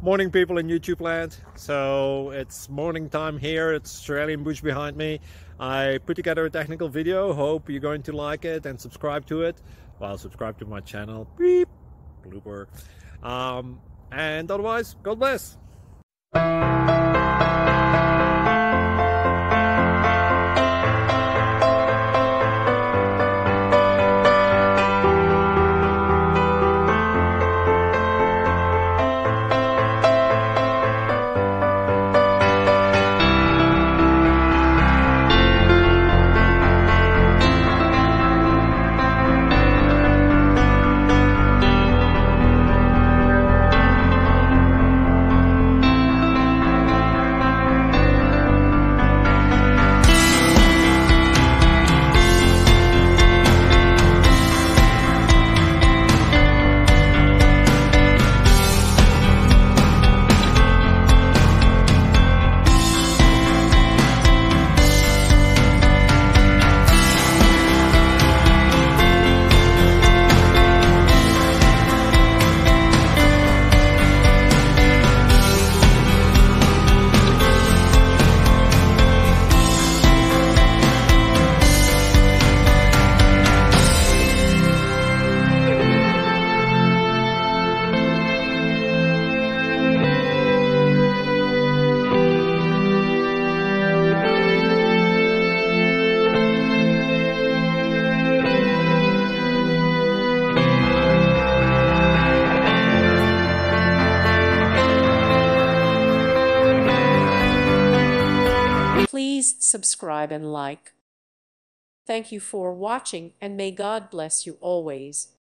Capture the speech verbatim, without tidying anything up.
Morning, people in YouTube land. So it's morning time here. It's Australian bush behind me. I put together a technical video. Hope you're going to like it and subscribe to it. Well, subscribe to my channel. Beep. Blooper. Um, and otherwise, God bless. Please subscribe and like. Thank you for watching, and may God bless you always.